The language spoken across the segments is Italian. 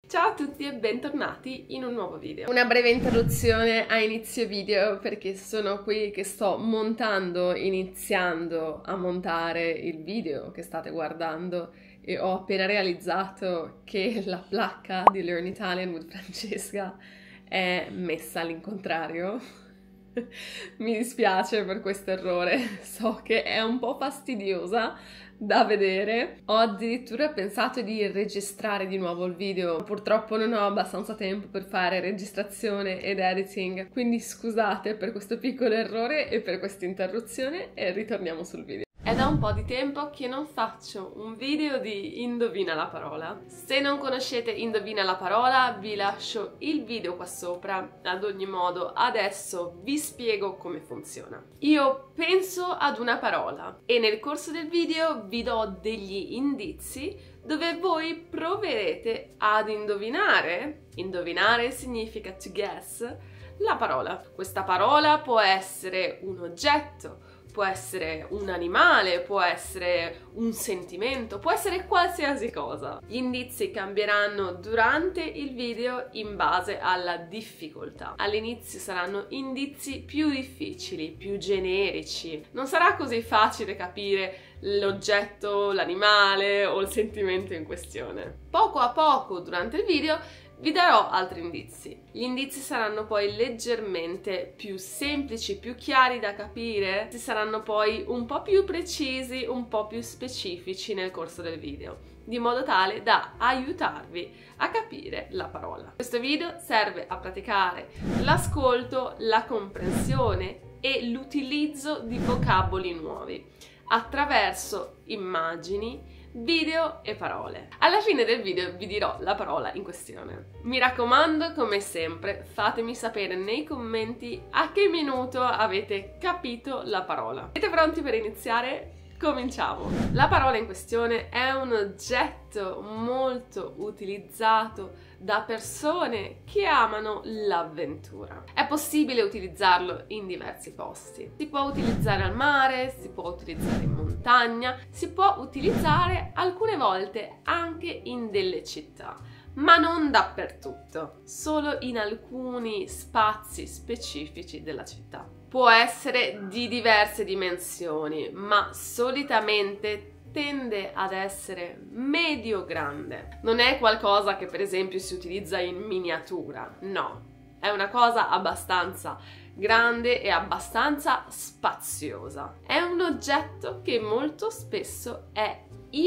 Ciao a tutti e bentornati in un nuovo video. Una breve introduzione a inizio video perché sono qui che sto iniziando a montare il video che state guardando e ho appena realizzato che la placca di Learn Italian with Francesca è messa all'incontrario. Mi dispiace per questo errore, so che è un po' fastidiosa da vedere. Ho addirittura pensato di registrare di nuovo il video, purtroppo non ho abbastanza tempo per fare registrazione ed editing, quindi scusate per questo piccolo errore e per questa interruzione e ritorniamo sul video. È da un po' di tempo che non faccio un video di Indovina la parola. Se non conoscete Indovina la parola, vi lascio il video qua sopra. Ad ogni modo, adesso vi spiego come funziona. Io penso ad una parola e nel corso del video vi do degli indizi dove voi proverete ad indovinare. Indovinare significa to guess la parola. Questa parola può essere un oggetto, può essere un animale, può essere un sentimento, può essere qualsiasi cosa. Gli indizi cambieranno durante il video in base alla difficoltà. All'inizio saranno indizi più difficili, più generici. Non sarà così facile capire l'oggetto, l'animale o il sentimento in questione. Poco a poco durante il video vi darò altri indizi. Gli indizi saranno poi leggermente più semplici, più chiari da capire, saranno poi un po' più precisi, un po' più specifici nel corso del video, di modo tale da aiutarvi a capire la parola. Questo video serve a praticare l'ascolto, la comprensione e l'utilizzo di vocaboli nuovi attraverso immagini, video e parole. Alla fine del video vi dirò la parola in questione. Mi raccomando, come sempre, fatemi sapere nei commenti a che minuto avete capito la parola. Siete pronti per iniziare? Cominciamo! La parola in questione è un oggetto molto utilizzato da persone che amano l'avventura. È possibile utilizzarlo in diversi posti. Si può utilizzare al mare, si può utilizzare in montagna, si può utilizzare alcune volte anche in delle città, ma non dappertutto, solo in alcuni spazi specifici della città. Può essere di diverse dimensioni, ma solitamente tende ad essere medio-grande. Non è qualcosa che per esempio si utilizza in miniatura, no. È una cosa abbastanza grande e abbastanza spaziosa. È un oggetto che molto spesso è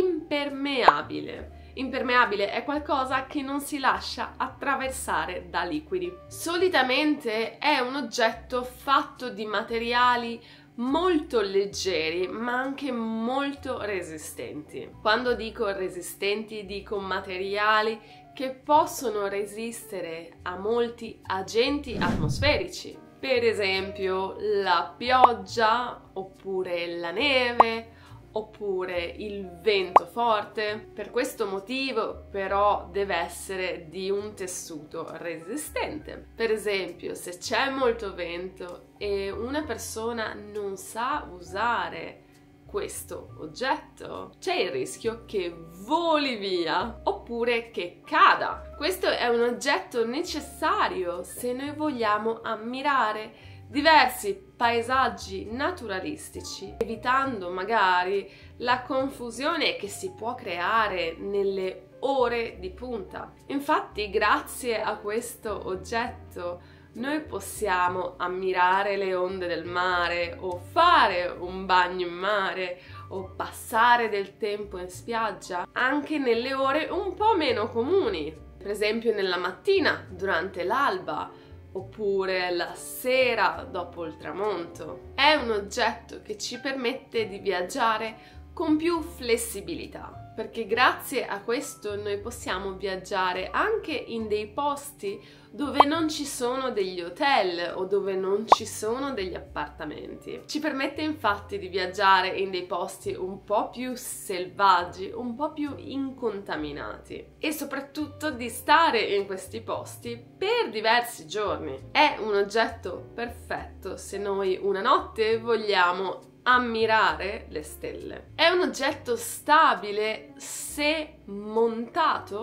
impermeabile. Impermeabile è qualcosa che non si lascia attraversare da liquidi. Solitamente è un oggetto fatto di materiali molto leggeri ma anche molto resistenti. Quando dico resistenti dico materiali che possono resistere a molti agenti atmosferici, per esempio la pioggia oppure la neve oppure il vento forte. Per questo motivo però deve essere di un tessuto resistente. Per esempio, se c'è molto vento e una persona non sa usare questo oggetto, c'è il rischio che voli via oppure che cada. Questo è un oggetto necessario se noi vogliamo ammirare diversi paesaggi naturalistici, evitando magari la confusione che si può creare nelle ore di punta. Infatti, grazie a questo oggetto noi possiamo ammirare le onde del mare o fare un bagno in mare o passare del tempo in spiaggia anche nelle ore un po' meno comuni, per esempio nella mattina durante l'alba oppure la sera dopo il tramonto. È un oggetto che ci permette di viaggiare con più flessibilità, perché grazie a questo noi possiamo viaggiare anche in dei posti dove non ci sono degli hotel o dove non ci sono degli appartamenti. Ci permette infatti di viaggiare in dei posti un po' più selvaggi, un po' più incontaminati e soprattutto di stare in questi posti per diversi giorni. È un oggetto perfetto se noi una notte vogliamo ammirare le stelle. È un oggetto stabile se montato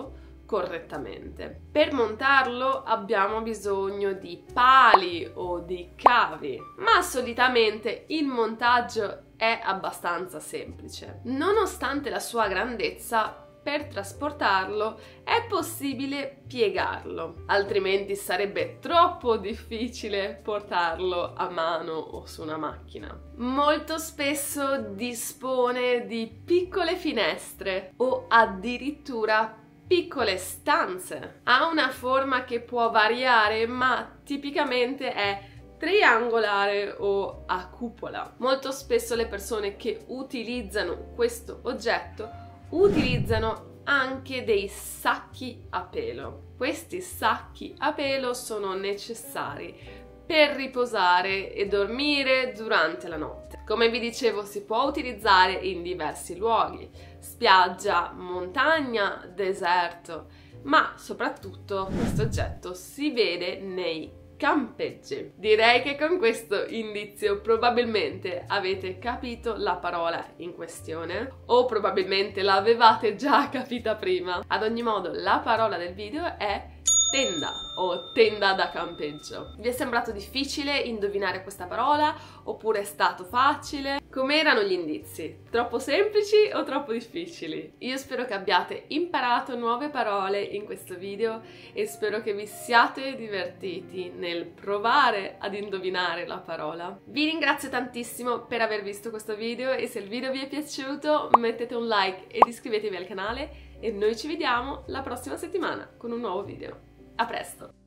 correttamente. Per montarlo abbiamo bisogno di pali o di cavi, ma solitamente il montaggio è abbastanza semplice. Nonostante la sua grandezza, per trasportarlo è possibile piegarlo, altrimenti sarebbe troppo difficile portarlo a mano o su una macchina. Molto spesso dispone di piccole finestre o addirittura piccole stanze. Ha una forma che può variare, ma tipicamente è triangolare o a cupola. Molto spesso le persone che utilizzano questo oggetto utilizzano anche dei sacchi a pelo. Questi sacchi a pelo sono necessari per riposare e dormire durante la notte. Come vi dicevo, si può utilizzare in diversi luoghi: spiaggia, montagna, deserto, ma soprattutto questo oggetto si vede nei campeggi. Direi che con questo indizio probabilmente avete capito la parola in questione, o probabilmente l'avevate già capita prima. Ad ogni modo, la parola del video è tenda o tenda da campeggio. Vi è sembrato difficile indovinare questa parola oppure è stato facile? Com'erano gli indizi? Troppo semplici o troppo difficili? Io spero che abbiate imparato nuove parole in questo video e spero che vi siate divertiti nel provare ad indovinare la parola. Vi ringrazio tantissimo per aver visto questo video e se il video vi è piaciuto mettete un like ed iscrivetevi al canale e noi ci vediamo la prossima settimana con un nuovo video. A presto!